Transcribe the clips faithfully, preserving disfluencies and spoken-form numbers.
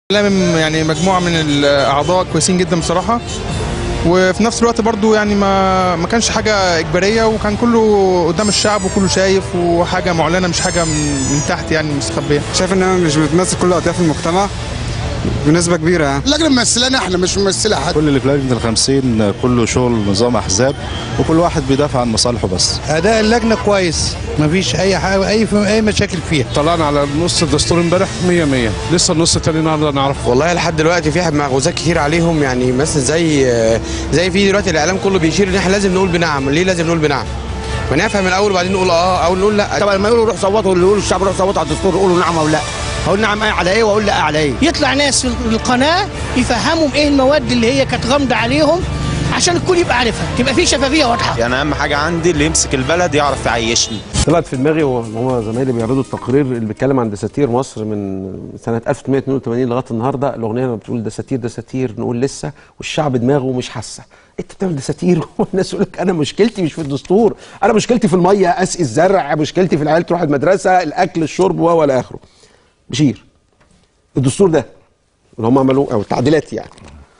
يعني مجموعه من الاعضاء كويسين جدا بصراحه، وفي نفس الوقت برضو يعني ما ما كانش حاجه اجباريه، وكان كله قدام الشعب وكله شايف، وحاجه معلنه مش حاجه من, من تحت يعني مستخبيه. شايف ان انا مش بتمثل كل اطياف المجتمع بنسبه كبيره يعني. اللجنه ممثلانا احنا مش ممثله حد. كل اللي في لجنه الخمسين كله شغل نظام احزاب، وكل واحد بيدافع عن مصالحه بس. اداء اللجنه كويس، مفيش اي حاجه اي اي مشاكل فيها. طلعنا على النص الدستور امبارح مية مية، لسه النص الثاني النهارده نعرف. والله لحد دلوقتي في مغوزات كتير عليهم، يعني مثلا زي زي في دلوقتي الاعلام كله بيشير ان احنا لازم نقول بنعم. ليه لازم نقول بنعم؟ ما نفهم الاول وبعدين نقول اه او نقول لا. طبعا لما يقولوا روح صوتوا، اللي يقولوا الشعب روح صوتوا على الدستور يقولوا نعم او لا. هقول نعم على ايه واقول لا على ايه. يطلع ناس في القناه يفهمهم ايه المواد اللي هي كانت غامضه عليهم عشان الكل يبقى عارفها، تبقى في شفافيه واضحه. يعني اهم حاجه عندي اللي يمسك البلد يعرف يعيشني. طلعت في دماغي وهم زمايلي بيعرضوا التقرير اللي بيتكلم عن دساتير مصر من سنه ألف وتسعمية اتنين وتمانين لغايه النهارده. الاغنيه لما بتقول دساتير دساتير نقول لسه، والشعب دماغه مش حاسه. انت بتعمل دساتير والناس يقول لك انا مشكلتي مش في الدستور، انا مشكلتي في الميه، اسقي الزرع، مشكلتي في العيال تروح المدرسه، الاكل الشرب و الى اخره. بشير، الدستور ده اللي هم عملوه او التعديلات يعني،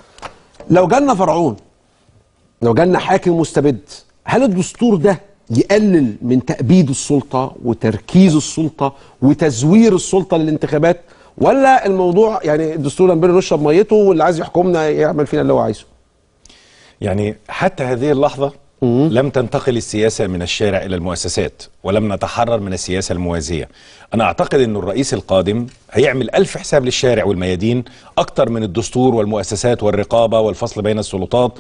لو جالنا فرعون، لو جالنا حاكم مستبد، هل الدستور ده يقلل من تأبيد السلطة وتركيز السلطة وتزوير السلطة للانتخابات، ولا الموضوع يعني الدستور لما نشرب ميته واللي عايز يحكمنا يعمل فينا اللي هو عايزه؟ يعني حتى هذه اللحظة مم. لم تنتقل السياسة من الشارع إلى المؤسسات، ولم نتحرر من السياسة الموازية. أنا أعتقد أن الرئيس القادم هيعمل ألف حساب للشارع والميادين أكتر من الدستور والمؤسسات والرقابة والفصل بين السلطات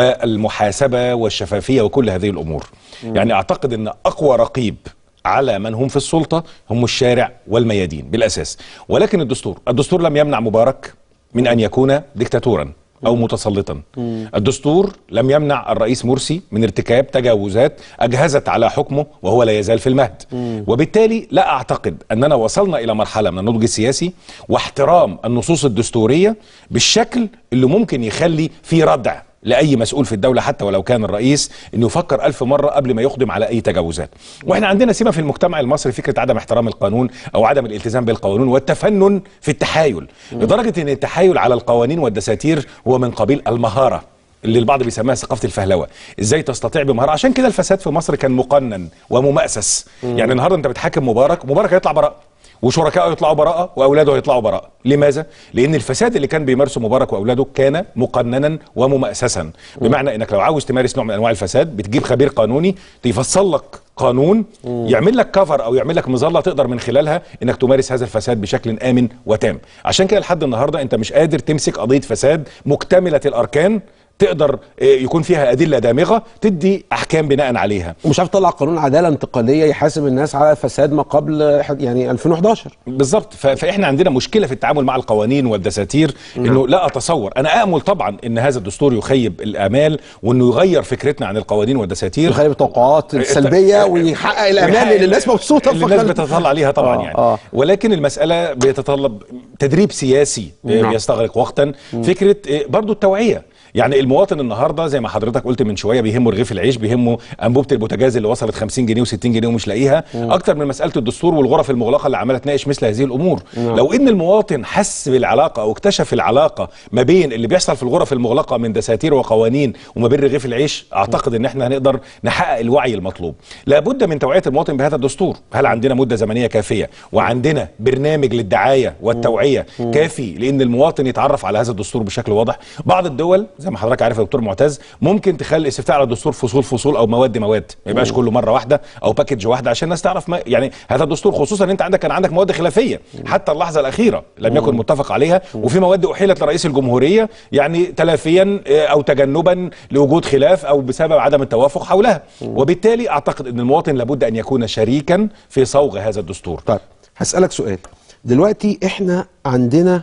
والمحاسبة والشفافية وكل هذه الأمور. مم. يعني أعتقد أن أقوى رقيب على من هم في السلطة هم الشارع والميادين بالأساس. ولكن الدستور الدستور لم يمنع مبارك من أن يكون ديكتاتورا أو متسلطا. الدستور لم يمنع الرئيس مرسي من ارتكاب تجاوزات أجهزت على حكمه وهو لا يزال في المهد. وبالتالي لا أعتقد أننا وصلنا إلى مرحلة من النضج السياسي واحترام النصوص الدستورية بالشكل اللي ممكن يخلي في ردع لأي مسؤول في الدولة حتى ولو كان الرئيس إنه يفكر ألف مرة قبل ما يقدم على أي تجاوزات. وإحنا عندنا سمة في المجتمع المصري فكرة عدم احترام القانون أو عدم الالتزام بالقانون والتفنن في التحايل، لدرجة إن التحايل على القوانين والدساتير هو من قبيل المهارة اللي البعض بيسميها ثقافة الفهلوة. ازاي تستطيع بمهارة؟ عشان كده الفساد في مصر كان مقنن وممأسس. يعني النهارده انت بتحاكم مبارك، مبارك هيطلع براء وشركائه يطلعوا براءة واولاده هيطلعوا براءة. لماذا؟ لان الفساد اللي كان بيمارسه مبارك واولاده كان مقننا وممأسسا. بمعنى انك لو عاوز تمارس نوع من انواع الفساد بتجيب خبير قانوني يفصل لك قانون يعمل لك كفر او يعمل لك مظله تقدر من خلالها انك تمارس هذا الفساد بشكل امن وتام. عشان كده لحد النهارده انت مش قادر تمسك قضية فساد مكتملة الاركان تقدر يكون فيها أدلة دامغة تدي أحكام بناء عليها. ومش عارف تطلع قانون عدالة انتقالية يحاسب الناس على فساد ما قبل يعني ألفين وحداشر. بالظبط. فإحنا عندنا مشكلة في التعامل مع القوانين والدساتير. نعم. إنه لا أتصور، أنا آمل طبعا إن هذا الدستور يخيب الآمال وإنه يغير فكرتنا عن القوانين والدساتير، يخيب التوقعات السلبية ويحقق الأمان اللي الناس مبسوطة اللي الناس بتتطلع عليها طبعا. آه يعني آه. ولكن المسألة بيتطلب تدريب سياسي. نعم. يستغرق وقتا. مم. فكرة برضو التوعية. يعني المواطن النهارده زي ما حضرتك قلت من شويه بيهمه رغيف العيش، بيهمه انبوبه البوتاجاز اللي وصلت خمسين جنيه وستين جنيه ومش لاقيها، اكتر من مساله الدستور والغرف المغلقه اللي عماله تناقش مثل هذه الامور. مم. لو ان المواطن حس بالعلاقه او اكتشف العلاقه ما بين اللي بيحصل في الغرف المغلقه من دساتير وقوانين وما بين رغيف العيش، اعتقد ان احنا هنقدر نحقق الوعي المطلوب. لابد من توعيه المواطن بهذا الدستور. هل عندنا مده زمنيه كافيه وعندنا برنامج للدعايه والتوعيه مم. كافي لان المواطن يتعرف على هذا الدستور بشكل واضح؟ بعض الدول زي ما حضرتك عارف يا دكتور معتز ممكن تخلي استفتاء على الدستور فصول فصول او مواد مواد، ما يبقاش كله مره واحده او باكج واحده عشان الناس تعرف ما يعني هذا الدستور، خصوصا ان انت عندك كان عندك مواد خلافيه حتى اللحظه الاخيره لم يكن متفق عليها، وفي مواد احيلت لرئيس الجمهوريه يعني تلافيا او تجنبا لوجود خلاف او بسبب عدم التوافق حولها. وبالتالي اعتقد ان المواطن لابد ان يكون شريكا في صوغ هذا الدستور. طيب هسألك سؤال دلوقتي، احنا عندنا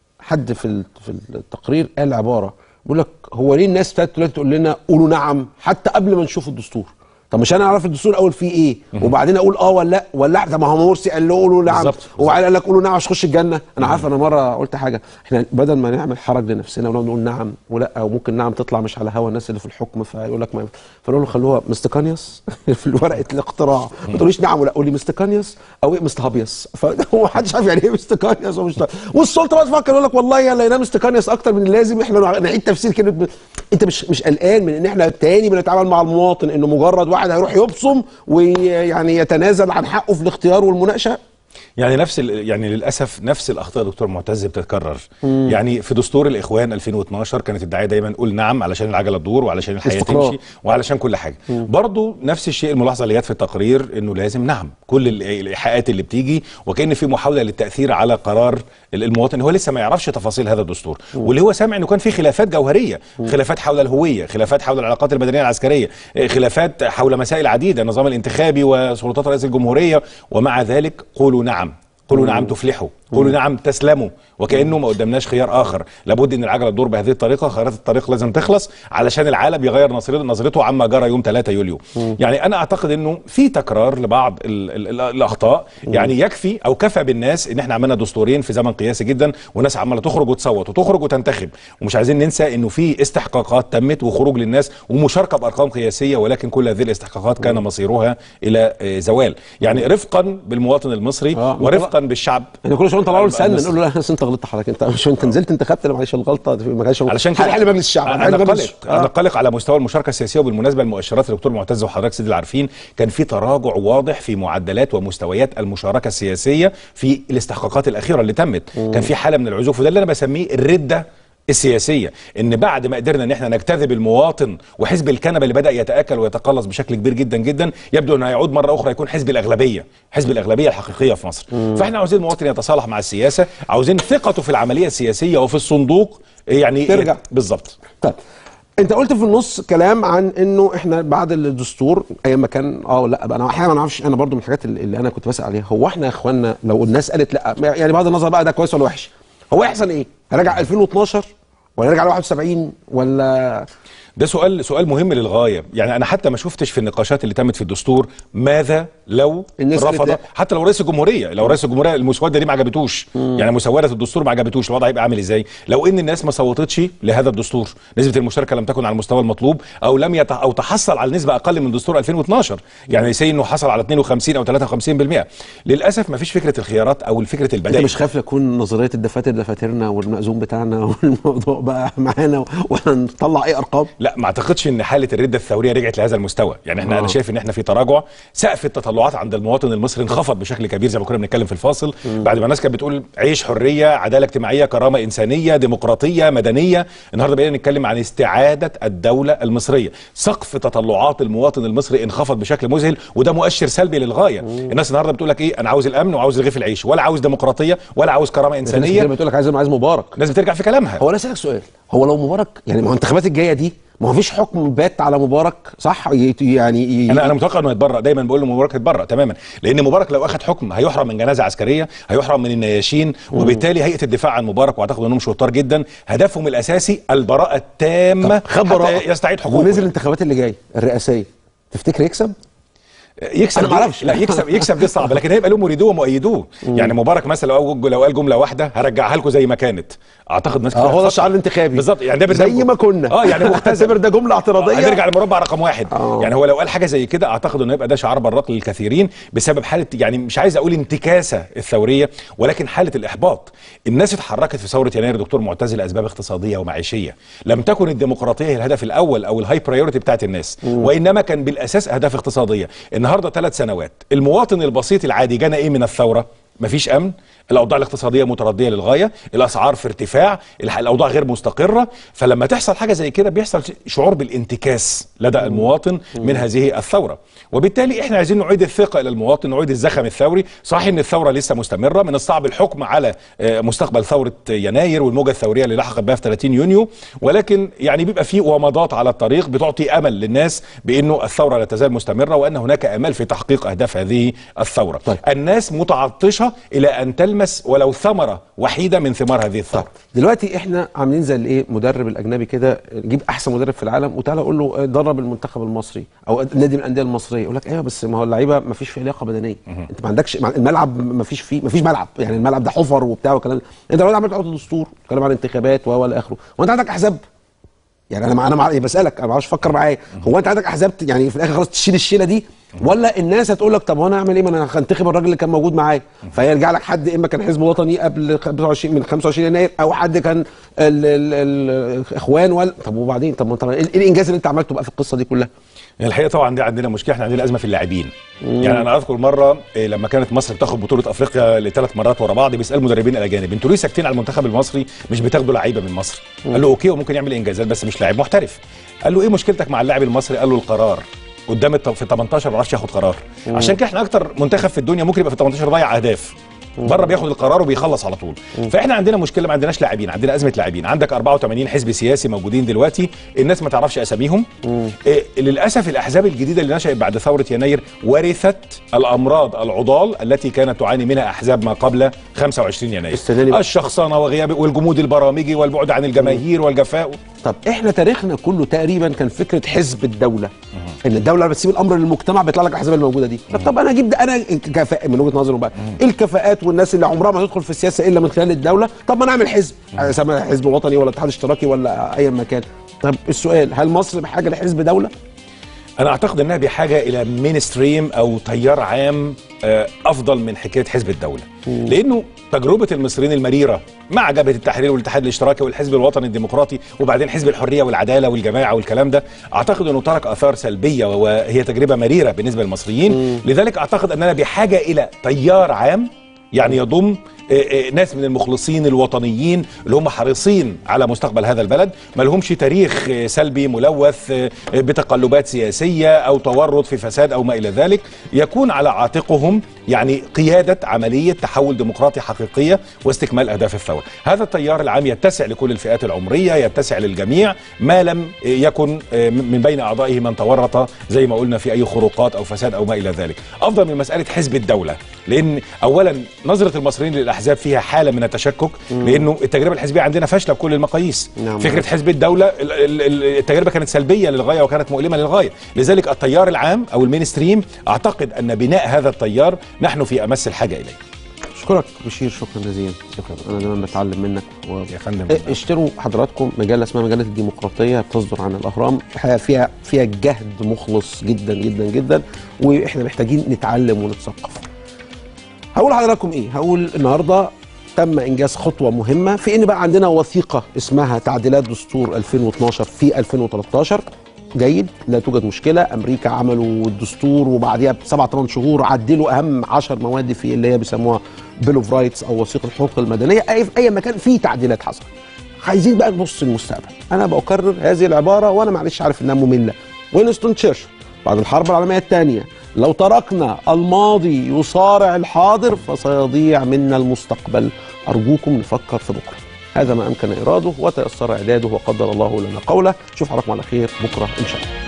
حد في في التقرير قال عباره بيقول لك هو ليه الناس ابتدت تقول لنا قولوا نعم حتى قبل ما نشوف الدستور؟ طب مش انا اعرف الدستور الاول فيه ايه وبعدين اقول اه ولا لا ولا لا؟ ده ما هو مرسي قال له قولوا نعم وبعدين قال لك قولوا نعم عشان تخش الجنه. انا عارف انا مره قلت حاجه، احنا بدل ما نعمل حرج لنفسنا ونقعد نقول نعم ولا وممكن نعم تطلع مش على هوا الناس اللي في الحكم فيقول لك ما فنقول له خلوها مستقانيوس في ورقه الاقتراع، ما تقوليش نعم ولا قولي مستقانيوس او ايه مستهابيوس، فهو محدش عارف يعني ايه مستقانيوس ومش والسلطه بقى تفكر يقول لك والله يلا ينام مستقانيوس اكتر من اللازم، احنا نعيد تفسير كلمه ب... انت مش مش قلقان من ان احنا تاني بنتعامل مع المواطن انه مجرد واحد هيروح يبصم ويعني يتنازل عن حقه في الاختيار والمناقشه؟ يعني نفس يعني للاسف نفس الاخطاء دكتور معتز بتتكرر. مم. يعني في دستور الاخوان ألفين واثناشر كانت الدعايه دايما قول نعم علشان العجله تدور وعلشان الحياه تمشي وعلشان كل حاجه. برضو نفس الشيء الملاحظه اللي جت في التقرير انه لازم نعم كل الايحاءات اللي بتيجي وكأن في محاوله للتاثير على قرار المواطن، هو لسه ما يعرفش تفاصيل هذا الدستور. مم. واللي هو سامع انه كان في خلافات جوهريه، مم. خلافات حول الهويه، خلافات حول العلاقات المدنيه العسكريه، خلافات حول مسائل عديده، النظام الانتخابي وسلطات رئيس الجمهوريه، ومع ذلك قولوا نعم، قولوا نعم تفلحوا، قولوا نعم تسلموا، وكأنه ما قدامناش خيار آخر. لابد ان العجله تدور بهذه الطريقه، خيارات الطريق لازم تخلص علشان العالم يغير نظرته عما جرى يوم ثلاثة يوليو. مم. يعني انا اعتقد انه في تكرار لبعض ال ال ال الاخطاء. مم. يعني يكفي او كفى بالناس ان احنا عملنا دستورين في زمن قياسي جدا والناس عماله تخرج وتصوت وتخرج وتنتخب، ومش عايزين ننسى انه في استحقاقات تمت وخروج للناس ومشاركه بارقام قياسيه، ولكن كل هذه الاستحقاقات كان مصيرها الى زوال. يعني رفقا بالمواطن المصري آه. ورفقا بالشعب. يعني كل شويه نطلع له لسان نقول له لا انت غلطت حضرتك، انت مش انت نزلت انتخبت معلش الغلطه ما كانش علشان كده حل مجلس الشعب. انا قلق انا قلق على مستوى المشاركه السياسيه. وبالمناسبه المؤشرات الدكتور معتز وحضرتك سيدي العارفين كان في تراجع واضح في معدلات ومستويات المشاركه السياسيه في الاستحقاقات الاخيره اللي تمت. مم. كان في حاله من العزوف، وده اللي انا بسميه الرده السياسيه، ان بعد ما قدرنا ان احنا نجتذب المواطن وحزب الكنبه اللي بدا يتاكل ويتقلص بشكل كبير جدا جدا، يبدو انه هيعود مره اخرى يكون حزب الاغلبيه، حزب الاغلبيه الحقيقيه في مصر. مم. فاحنا عاوزين المواطن يتصالح مع السياسه، عاوزين ثقته في العمليه السياسيه وفي الصندوق يعني ترجع بالظبط. طيب انت قلت في النص كلام عن انه احنا بعد الدستور ايام ما كان اه لا انا احيانا ما اعرفش، انا برضو من الحاجات اللي انا كنت بسال عليها، هو احنا يا اخوانا لو الناس قالت لا يعني بغض النظر بقى ده كويس ولا وحش، هو يحصل ايه؟ نرجع ألفين واثناشر ولا نرجع ل واحد وسبعين ولا؟ ده سؤال سؤال مهم للغايه. يعني انا حتى ما شفتش في النقاشات اللي تمت في الدستور ماذا لو رفض، حتى لو رئيس الجمهوريه لو رئيس الجمهوريه المسوده دي ما عجبتوش، يعني مسوده الدستور ما عجبتوش، الوضع هيبقى عامل ازاي؟ لو ان الناس ما صوتتش لهذا الدستور، نسبه المشاركه لم تكن على المستوى المطلوب او لم يت... او تحصل على نسبه اقل من دستور ألفين واثناشر، يعني يسي انه حصل على اثنين وخمسين او ثلاثة وخمسين بالمئة. للاسف ما فيش فكره الخيارات او فكره البدائل. انت مش خايف يكون نظريه الدفاتر دفاترنا والمأذون بتاعنا والموضوع بقى معانا وهنطلع ايه ارقام؟ لا ما اعتقدش ان حاله الرده الثوريه رجعت لهذا المستوى. يعني احنا آه. انا شايف ان احنا في تراجع، سقف التطلعات عند المواطن المصري انخفض بشكل كبير زي ما كنا بنتكلم في الفاصل. مم. بعد ما الناس كانت بتقول عيش، حريه، عداله اجتماعيه، كرامه انسانيه، ديمقراطيه، مدنيه، النهارده بقينا نتكلم عن استعاده الدوله المصريه. سقف تطلعات المواطن المصري انخفض بشكل مذهل، وده مؤشر سلبي للغايه. مم. الناس النهارده بتقول لك ايه؟ انا عاوز الامن وعاوز رغيف العيش، ولا عاوز ديمقراطيه ولا عاوز كرامه انسانيه. الناس بتقول لك عايز عايز مبارك، الناس بترجع في كلامها. هو انا اسالك سؤال، هو لو مبارك يعني ما هو الانتخابات الجايه دي ما هو فيش حكم بات على مبارك صح؟ يعني ي... انا انا متوقع انه يتبرأ، دايما بقول له مبارك يتبرأ تماما، لان مبارك لو اخذ حكم هيحرم من جنازه عسكريه، هيحرم من النياشين، وبالتالي هيئه الدفاع عن مبارك واعتقد انهم شطار جدا هدفهم الاساسي البراءه التامه حتى يستعيد حقوقه. ونزل الانتخابات اللي جايه الرئاسيه تفتكر يكسب؟ يكسب انا ما اعرفش. لا يكسب يكسب دي صعبه، لكن هيبقى له مريدوه ومؤيدوه. يعني مبارك مثلا لو لو قال جمله واحده هرجعها لكم زي ما كانت، اعتقد ناس كتير اه هو ده الشعار الانتخابي بالظبط. يعني ده زي ما كنا اه يعني مختزل ده جمله اعتراضيه هنرجع لمربع رقم واحد. أوه. يعني هو لو قال حاجه زي كده اعتقد انه يبقى ده شعار براق للكثيرين بسبب حاله، يعني مش عايز اقول انتكاسه الثوريه، ولكن حاله الاحباط. الناس اتحركت في ثوره يناير دكتور معتز لاسباب اقتصاديه ومعيشيه، لم تكن الديمقراطيه هي الهدف الاول او الهاي برايورتي بتاعت الناس، مم. وانما كان بالاساس اهداف اقتصاديه. النهارده ثلاث سنوات المواطن البسيط العادي جانا ايه من الثوره؟ مفيش امن، الاوضاع الاقتصاديه مترديه للغايه، الاسعار في ارتفاع، الاوضاع غير مستقره. فلما تحصل حاجه زي كده بيحصل شعور بالانتكاس لدى المواطن من هذه الثوره، وبالتالي احنا عايزين نعيد الثقه الى المواطن، نعيد الزخم الثوري. صحيح ان الثوره لسه مستمره، من الصعب الحكم على مستقبل ثوره يناير والموجه الثوريه اللي لحقت بها في ثلاثين يونيو، ولكن يعني بيبقى في ومضات على الطريق بتعطي امل للناس بانه الثوره لا تزال مستمره وان هناك امال في تحقيق اهداف هذه الثوره. طيب. الناس متعطشه فرصه الى ان تلمس ولو ثمره وحيده من ثمار هذه الثوره. دلوقتي احنا عاملين زي الايه مدرب الاجنبي كده، نجيب احسن مدرب في العالم وتعالى اقول له درب المنتخب المصري او نادي من الانديه المصريه، يقول لك ايوه بس ما هو اللعيبه ما فيش فيه لياقه بدنيه، انت ما عندكش الملعب ما فيش فيه ما فيش ملعب، يعني الملعب ده حفر وبتاع وكلام. انت لو عملت عقد دستور تتكلم عن انتخابات و الى اخره، وانت عندك احزاب، يعني انا انا مع... بسالك انا ما بعرفش افكر معايا، هو انت عندك احزاب يعني في الاخر خلاص تشيل الشيله دي، ولا الناس هتقول لك طب وانا اعمل ايه؟ ما انا هنتخب الراجل اللي كان موجود معايا، فيرجع لك حد اما كان حزب وطني قبل خمسة وعشرين من خمسة وعشرين يناير، او حد كان الاخوان ولا طب وبعدين طب ما انت ايه الانجاز اللي انت عملته بقى في القصه دي كلها؟ الحقيقه طبعا دي عندنا مشكله، احنا عندنا ازمه في اللاعبين. يعني انا اذكر مره لما كانت مصر بتاخد بطوله افريقيا لثلاث مرات ورا بعض، بيسال مدربين الاجانب انتوا ليه ساكتين على المنتخب المصري مش بتاخدوا لعيبه من مصر؟ قال له اوكي وممكن يعمل انجازات بس مش لاعب محترف. قال له ايه مشكلتك مع اللاعب المصري؟ قال له القرار قدام في تمنتاشر ما بيعرفش ياخد قرار. مم. عشان كده احنا اكتر منتخب في الدنيا ممكن يبقى في تمنتاشر ضيع اهداف، بره بياخد القرار وبيخلص على طول. مم. فاحنا عندنا مشكله، ما عندناش لاعبين، عندنا ازمه لاعبين. عندك أربعة وثمانين حزب سياسي موجودين دلوقتي، الناس ما تعرفش اساميهم. إيه للاسف الاحزاب الجديده اللي نشأت بعد ثوره يناير ورثت الامراض العضال التي كانت تعاني منها احزاب ما قبل خمسة وعشرين يناير، الشخصنه وغياب والجمود البرامجي والبعد عن الجماهير والجفاء. طب احنا تاريخنا كله تقريبا كان فكره حزب الدوله، ان الدوله بتسيب الامر للمجتمع بيطلع لك الاحزاب الموجوده دي. طب انا اجيب ده انا كفاءه من وجهه نظري بقى، ايه الكفاءات والناس اللي عمرها ما تدخل في السياسه الا من خلال الدوله؟ طب ما نعمل حزب سواء حزب وطني ولا اتحاد اشتراكي ولا اي مكان. طب السؤال، هل مصر بحاجه لحزب دوله؟ انا اعتقد انها بحاجه الى مينستريم او تيار عام افضل من حكايه حزب الدوله. مم. لانه تجربه المصريين المريره مع جبهه التحرير والاتحاد الاشتراكي والحزب الوطني الديمقراطي وبعدين حزب الحريه والعداله والجماعه والكلام ده، اعتقد انه ترك اثار سلبيه وهي تجربه مريره بالنسبه للمصريين. مم. لذلك اعتقد اننا بحاجه الى تيار عام يعني يضم ناس من المخلصين الوطنيين اللي هم حريصين على مستقبل هذا البلد، ما لهمش تاريخ سلبي ملوث بتقلبات سياسية أو تورط في فساد أو ما إلى ذلك، يكون على عاتقهم يعني قيادة عملية تحول ديمقراطي حقيقية واستكمال أهداف الثورة. هذا التيار العام يتسع لكل الفئات العمرية، يتسع للجميع، ما لم يكن من بين أعضائه من تورط زي ما قلنا في أي خروقات أو فساد أو ما إلى ذلك. أفضل من مسألة حزب الدولة، لأن أولا نظرة المصريين للأحزاب فيها حالة من التشكك، لأنه التجربة الحزبية عندنا فاشلة بكل المقاييس. نعم. فكرة حزب الدولة التجربة كانت سلبية للغاية وكانت مؤلمة للغاية، لذلك التيار العام أو المينستريم أعتقد أن بناء هذا التيار نحن في أمس الحاجة إليه. أشكرك بشير، شكرا جزيلا. شكرا، أنا دايما بتعلم منك و... يا فندم. اشتروا حضراتكم مجلة اسمها مجلة الديمقراطية، بتصدر عن الأهرام، فيها فيها جهد مخلص جدا جدا جدا، وإحنا محتاجين نتعلم ونتثقف. هقول لحضراتكم ايه؟ هقول النهارده تم انجاز خطوه مهمه في ان بقى عندنا وثيقه اسمها تعديلات دستور ألفين واثناشر في ألفين وثلاثة عشر. جيد، لا توجد مشكله. امريكا عملوا الدستور وبعديها بسبع ثمان شهور عدلوا اهم عشر مواد في اللي هي بيسموها بيل اوف رايتس او وثيقه الحقوق المدنيه. اي في اي مكان في تعديلات حصلت. عايزين بقى نبص للمستقبل. انا بكرر هذه العباره وانا معلش عارف انها ممله. وينستون تشرشل بعد الحرب العالميه الثانيه: لو تركنا الماضي يصارع الحاضر فسيضيع منا المستقبل. أرجوكم نفكر في بكرة. هذا ما أمكن إراده وتيسر إعداده وقدر الله لنا قوله. شوف حضراتكم على خير بكرة إن شاء الله.